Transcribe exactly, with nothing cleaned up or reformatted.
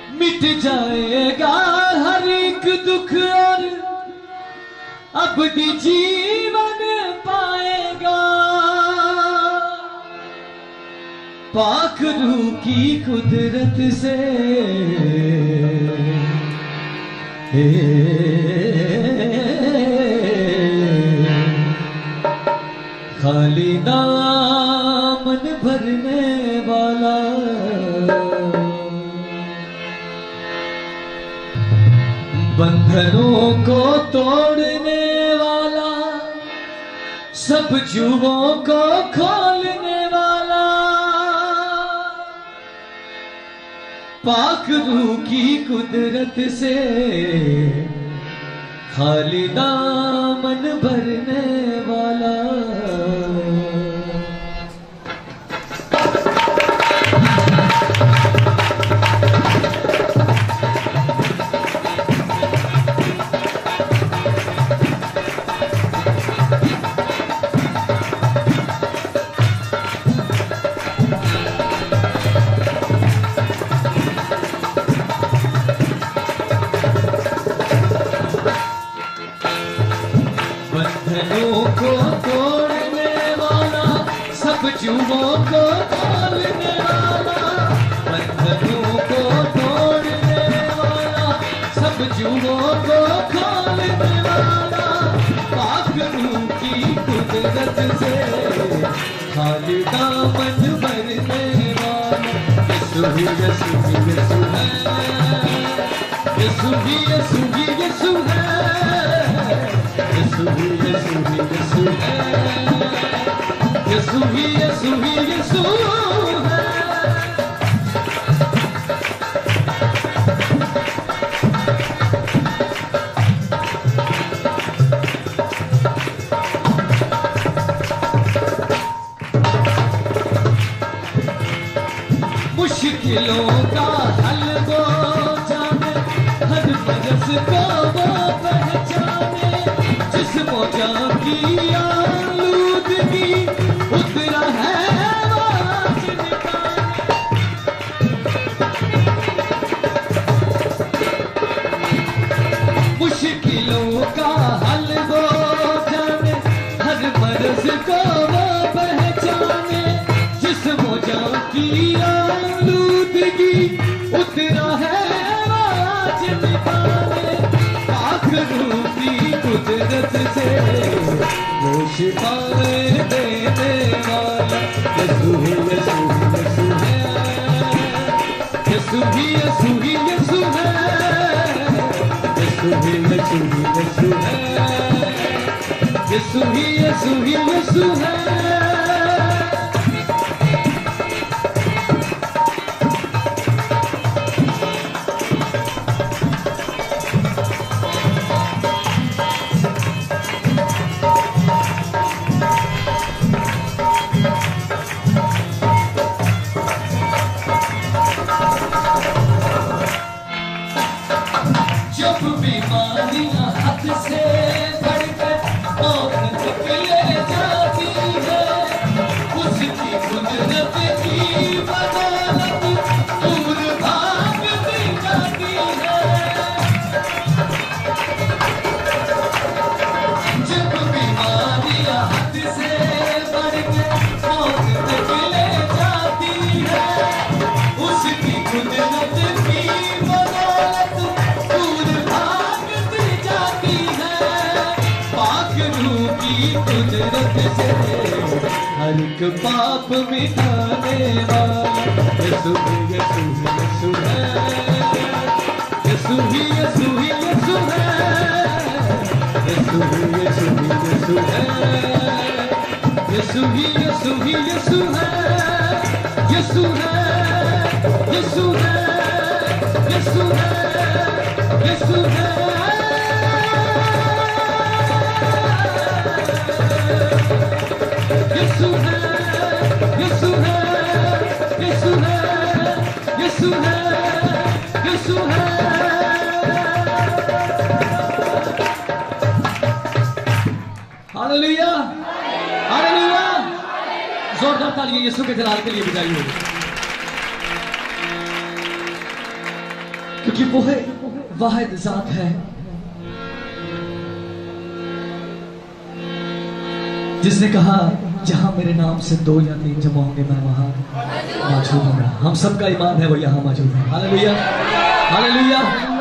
मिट जाएगा हर एक दुख और अब भी जीवन पाएगा। पाक रूह की कुदरत से खाली दामन भरने वाला बंधनों को तोड़ने वाला सब जुओं को खोलने वाला पाक रूह की कुदरत से खाली दामन भरने वाला। बंधनों को तोड़ने वाला सब जुओं को खोलने वाला बंधनों को तोड़ने वाला सब जुओं को खोलने वाला पाक रूह की कुदरत से खाली दामन भरने वाला यीशु ही यीशु ही यीशु है यीशु ही यीशु ही यीशु है यीशु ही यीशु ही यीशु है यीशु ही यीशु ही यीशु है। मुश्किलों का हल वो जाने हर मजस को वो पहचाने जिस मौजा की आलूदगी उतरा है आवाज निकाले। मुश्किलों का हल वो जाने हर मर्ज को वो पहचाने जिस मौजा की आलूदगी उतरा है आवाज निकाले। पाक रूह की कुदरत से वो शिफाएं देने वाला यीशु ही यीशु ही यीशु है यीशु ही यीशु ही यीशु है यीशु ही यीशु ही यीशु है यीशु ही यीशु ही यीशु है। जब बीमारियां हद से बढ़कर मौत तक ले जाती है उसकी कुदरत की बदौलत दूर भागती जाती है। जब बीमारियां हद से बढ़कर मौत तक ले जाती है उसकी कुदरत की बदौलत कुदरत से हर एक पाप मिटाने वाला यीशु यीशु यीशु है यीशु ही यीशु ही यीशु है यीशु यीशु यीशु है यीशु ही यीशु ही यीशु है यीशु है यीशु है यीशु है यीशु है यीशु है यीशु है यीशु है यीशु है यीशु है। हालेलुया हालेलुया जोरदार तालियां यीशु के जलाल के लिए बजाइए। क्योंकि वो है वाहिद जात है जिसने कहा जहां मेरे नाम से दो या तीन जमा होंगे मैं वहां मौजूद हूंगा। हम सबका ईमान है वो यहां मौजूद है। Hallelujah, hallelujah.